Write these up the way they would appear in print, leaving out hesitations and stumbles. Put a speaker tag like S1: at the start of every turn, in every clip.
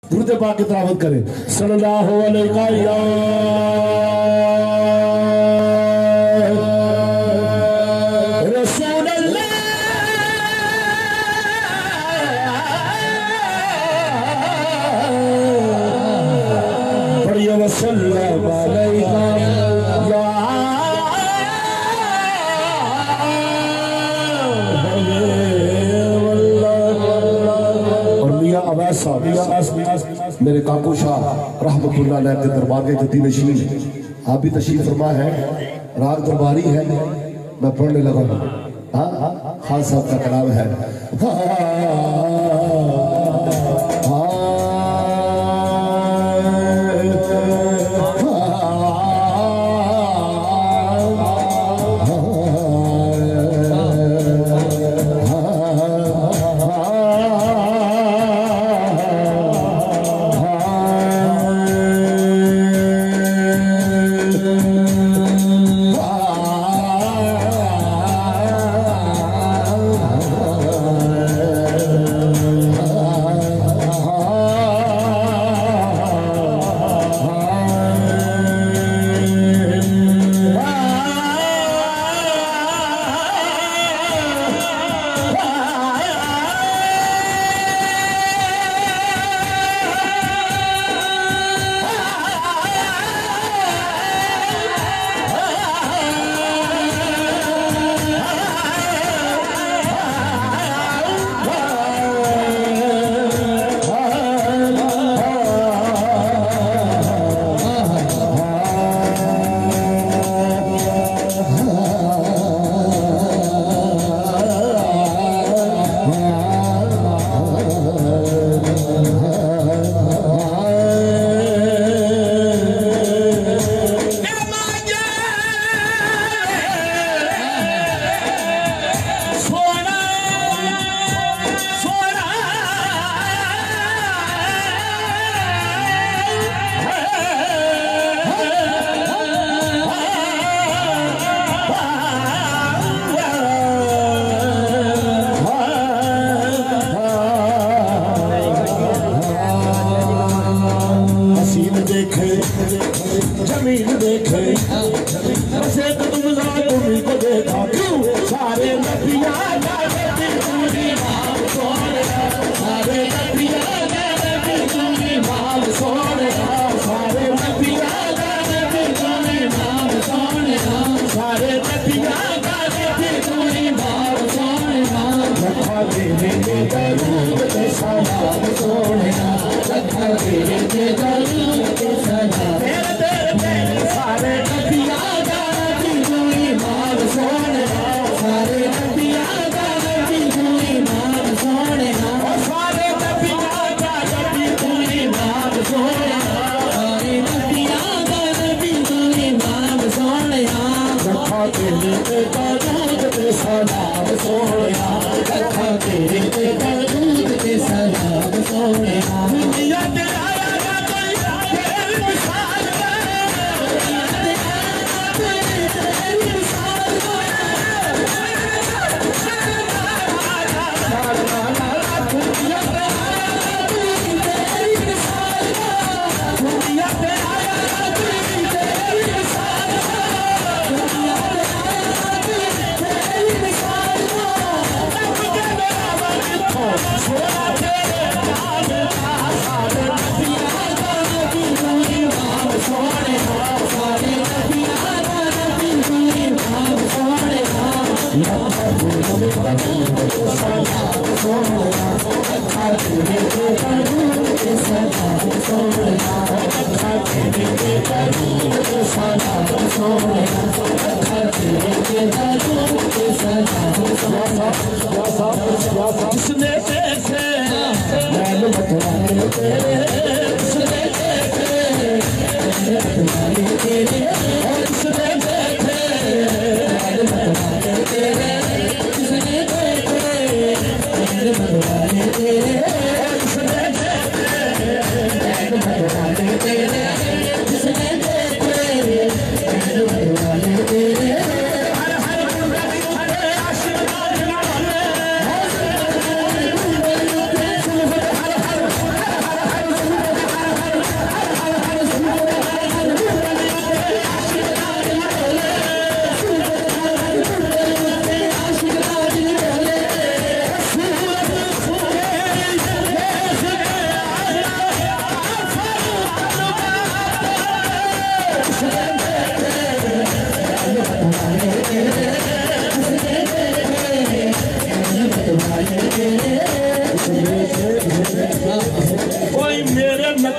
S1: दुरूद पाक की तिलावत करें। सल्लल्लाहु अलैहि या रसूल अल्लाह पढ़िए वसल्लम अलैका या मेरे काकू शाह रहमतुल्लाह अलैह के दरबार के जद्दी नशीन आप भी तशरीफ फरमा है। राग दरबारी है, मैं पढ़ने लगा हूँ। हाँ खान साहब का कलाम है।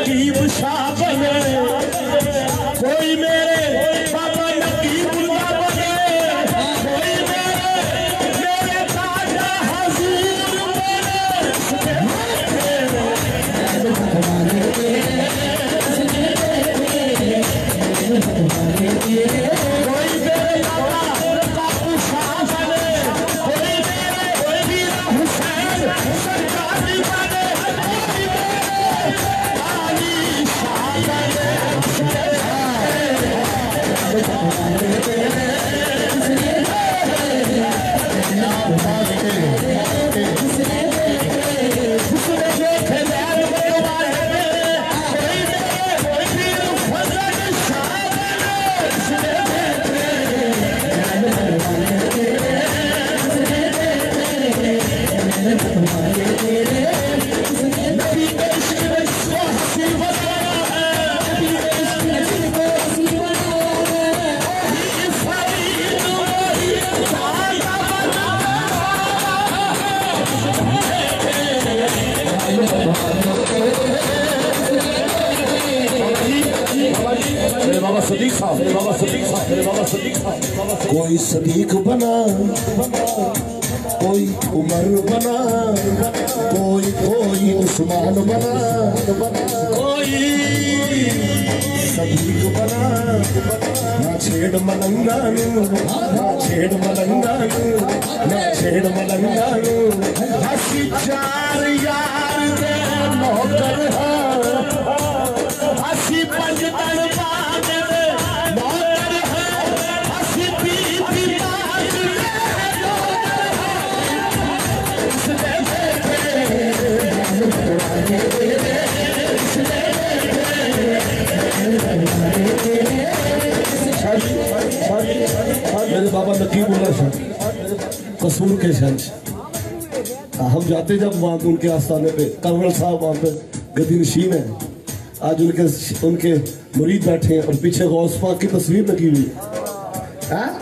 S1: नकीब शाह बने, कोई मेरे बाबा नकीबुल्लाह बने, कोई मेरे खाजा हजूर बने। कोई मेरे बाबा बापू शाह बने, कोई वीर हुसैन सरकारी बने, कोई आली शाह बने। कोई सदीक बना, कोई उमर बना, कोई उस्मान बना, कोई सदीक बना। ना छेड़ मलंगा ना छेड़ मलंगा ना छेड़ मलंगा। हसी चार यार दे नौकर है, हसी पंज दरबार दे नौकर है, हसी बीबी बाज दे मेरे बाबा नकीबुल्लाह शाह कसूर के शंश। हम जाते जब वहाँ उनके आस्थाने पे, कर्नल साहब वहाँ पे गद्दी नशीन है। आज उनके मुरीद बैठे हैं और पीछे गौस पाक की तस्वीर लगी हुई है।